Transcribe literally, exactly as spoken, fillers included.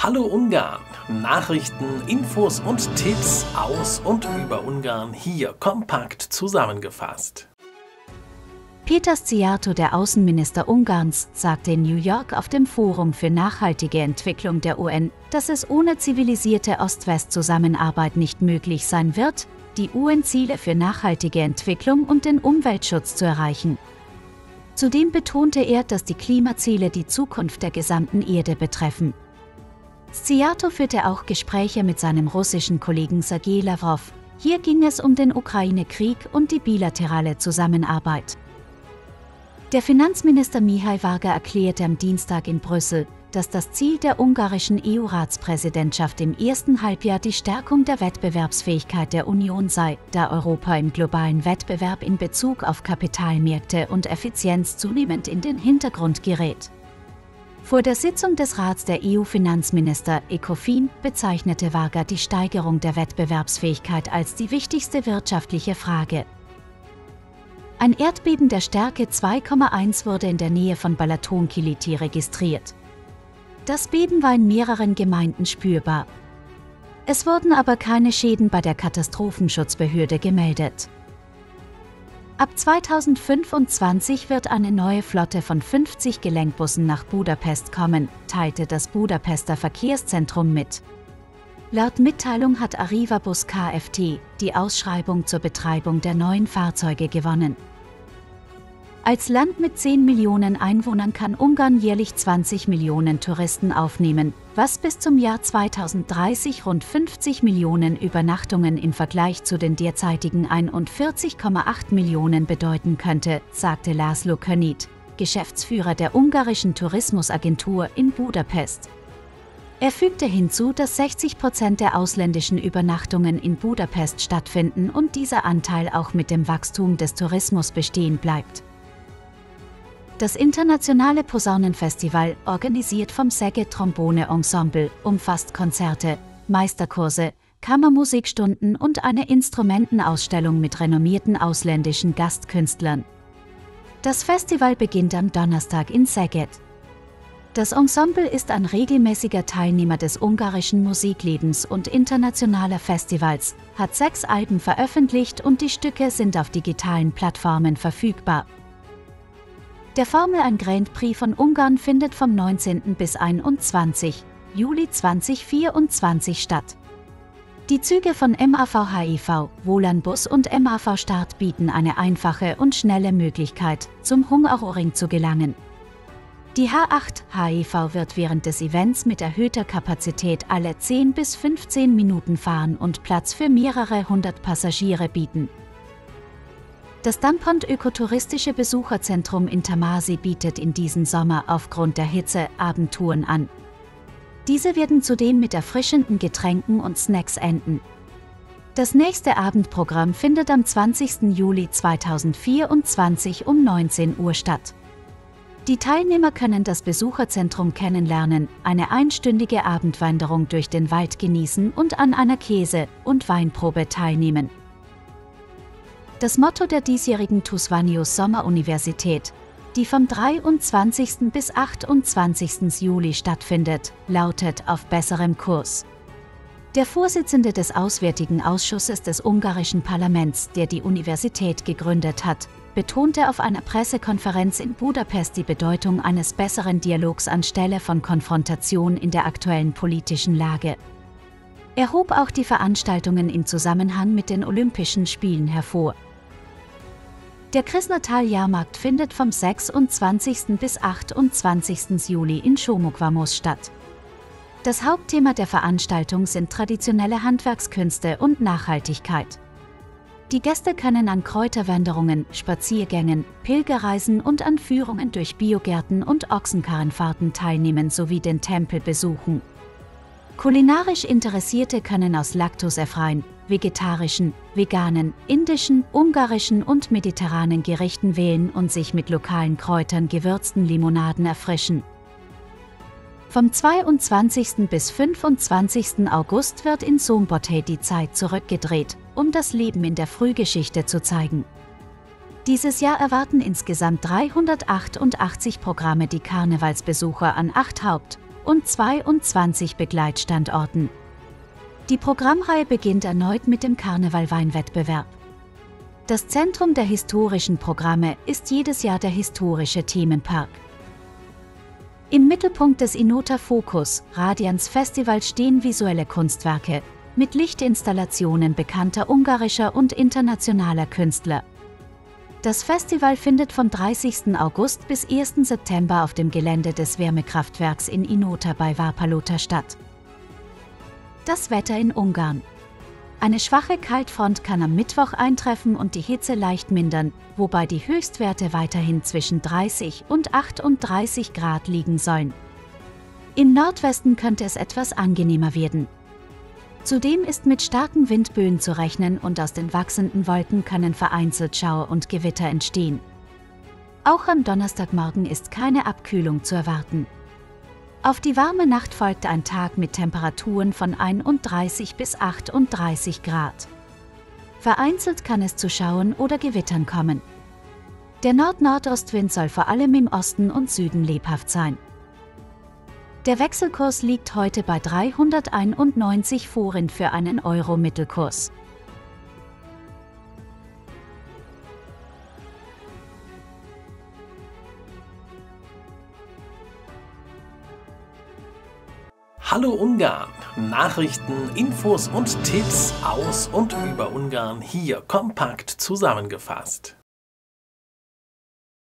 Hallo Ungarn! Nachrichten, Infos und Tipps aus und über Ungarn hier kompakt zusammengefasst. Péter Szijjártó, der Außenminister Ungarns, sagte in New York auf dem Forum für nachhaltige Entwicklung der U N, dass es ohne zivilisierte Ost-West-Zusammenarbeit nicht möglich sein wird, die U N-Ziele für nachhaltige Entwicklung und den Umweltschutz zu erreichen. Zudem betonte er, dass die Klimaziele die Zukunft der gesamten Erde betreffen. Szijjártó führte auch Gespräche mit seinem russischen Kollegen Sergei Lawrow. Hier ging es um den Ukraine-Krieg und die bilaterale Zusammenarbeit. Der Finanzminister Mihály Varga erklärte am Dienstag in Brüssel, dass das Ziel der ungarischen E U-Ratspräsidentschaft im ersten Halbjahr die Stärkung der Wettbewerbsfähigkeit der Union sei, da Europa im globalen Wettbewerb in Bezug auf Kapitalmärkte und Effizienz zunehmend in den Hintergrund gerät. Vor der Sitzung des Rats der E U-Finanzminister ECOFIN bezeichnete Varga die Steigerung der Wettbewerbsfähigkeit als die wichtigste wirtschaftliche Frage. Ein Erdbeben der Stärke zwei Komma eins wurde in der Nähe von Balaton-Kiliti registriert. Das Beben war in mehreren Gemeinden spürbar. Es wurden aber keine Schäden bei der Katastrophenschutzbehörde gemeldet. Ab zweitausendfünfundzwanzig wird eine neue Flotte von fünfzig Gelenkbussen nach Budapest kommen, teilte das Budapester Verkehrszentrum mit. Laut Mitteilung hat Arrivabus Kft. Die Ausschreibung zur Betreibung der neuen Fahrzeuge gewonnen. Als Land mit zehn Millionen Einwohnern kann Ungarn jährlich zwanzig Millionen Touristen aufnehmen, was bis zum Jahr zweitausenddreißig rund fünfzig Millionen Übernachtungen im Vergleich zu den derzeitigen einundvierzig Komma acht Millionen bedeuten könnte, sagte László Könyt, Geschäftsführer der ungarischen Tourismusagentur in Budapest. Er fügte hinzu, dass sechzig Prozent der ausländischen Übernachtungen in Budapest stattfinden und dieser Anteil auch mit dem Wachstum des Tourismus bestehen bleibt. Das internationale Posaunenfestival, organisiert vom Szeged Trombone Ensemble, umfasst Konzerte, Meisterkurse, Kammermusikstunden und eine Instrumentenausstellung mit renommierten ausländischen Gastkünstlern. Das Festival beginnt am Donnerstag in Szeged. Das Ensemble ist ein regelmäßiger Teilnehmer des ungarischen Musiklebens und internationaler Festivals, hat sechs Alben veröffentlicht und die Stücke sind auf digitalen Plattformen verfügbar. Der Formel eins Grand Prix von Ungarn findet vom neunzehnten bis einundzwanzigsten Juli zweitausendvierundzwanzig statt. Die Züge von M A V H E V, Volánbusz und M A V Start bieten eine einfache und schnelle Möglichkeit, zum Hungaroring zu gelangen. Die H acht H E V wird während des Events mit erhöhter Kapazität alle zehn bis fünfzehn Minuten fahren und Platz für mehrere hundert Passagiere bieten. Das Dampont Ökotouristische Besucherzentrum in Tamasi bietet in diesem Sommer aufgrund der Hitze Abendtouren an. Diese werden zudem mit erfrischenden Getränken und Snacks enden. Das nächste Abendprogramm findet am zwanzigsten Juli zweitausendvierundzwanzig um neunzehn Uhr statt. Die Teilnehmer können das Besucherzentrum kennenlernen, eine einstündige Abendwanderung durch den Wald genießen und an einer Käse- und Weinprobe teilnehmen. Das Motto der diesjährigen Tusvanius Sommeruniversität, die vom dreiundzwanzigsten bis achtundzwanzigsten Juli stattfindet, lautet auf besserem Kurs. Der Vorsitzende des Auswärtigen Ausschusses des ungarischen Parlaments, der die Universität gegründet hat, betonte auf einer Pressekonferenz in Budapest die Bedeutung eines besseren Dialogs anstelle von Konfrontation in der aktuellen politischen Lage. Er hob auch die Veranstaltungen im Zusammenhang mit den Olympischen Spielen hervor. Der Krisnatal-Jahrmarkt findet vom sechsundzwanzigsten bis achtundzwanzigsten Juli in Somogyvamos statt. Das Hauptthema der Veranstaltung sind traditionelle Handwerkskünste und Nachhaltigkeit. Die Gäste können an Kräuterwanderungen, Spaziergängen, Pilgerreisen und an Führungen durch Biogärten und Ochsenkarrenfahrten teilnehmen sowie den Tempel besuchen. Kulinarisch Interessierte können aus laktosefreien, vegetarischen, veganen, indischen, ungarischen und mediterranen Gerichten wählen und sich mit lokalen Kräutern gewürzten Limonaden erfrischen. Vom zweiundzwanzigsten bis fünfundzwanzigsten August wird in Szombathely die Zeit zurückgedreht, um das Leben in der Frühgeschichte zu zeigen. Dieses Jahr erwarten insgesamt dreihundertachtundachtzig Programme die Karnevalsbesucher an acht Haupt- und zweiundzwanzig Begleitstandorten. Die Programmreihe beginnt erneut mit dem Karneval-Weinwettbewerb. Das Zentrum der historischen Programme ist jedes Jahr der historische Themenpark. Im Mittelpunkt des Inota Focus Radiance Festival stehen visuelle Kunstwerke mit Lichtinstallationen bekannter ungarischer und internationaler Künstler. Das Festival findet vom dreißigsten August bis ersten September auf dem Gelände des Wärmekraftwerks in Inota bei Várpalota statt. Das Wetter in Ungarn. Eine schwache Kaltfront kann am Mittwoch eintreffen und die Hitze leicht mindern, wobei die Höchstwerte weiterhin zwischen dreißig und achtunddreißig Grad liegen sollen. Im Nordwesten könnte es etwas angenehmer werden. Zudem ist mit starken Windböen zu rechnen und aus den wachsenden Wolken können vereinzelt Schauer und Gewitter entstehen. Auch am Donnerstagmorgen ist keine Abkühlung zu erwarten. Auf die warme Nacht folgt ein Tag mit Temperaturen von einunddreißig bis achtunddreißig Grad. Vereinzelt kann es zu Schauern oder Gewittern kommen. Der Nord-Nordostwind soll vor allem im Osten und Süden lebhaft sein. Der Wechselkurs liegt heute bei dreihunderteinundneunzig Forint für einen Euro-Mittelkurs. Hallo Ungarn! Nachrichten, Infos und Tipps aus und über Ungarn hier kompakt zusammengefasst.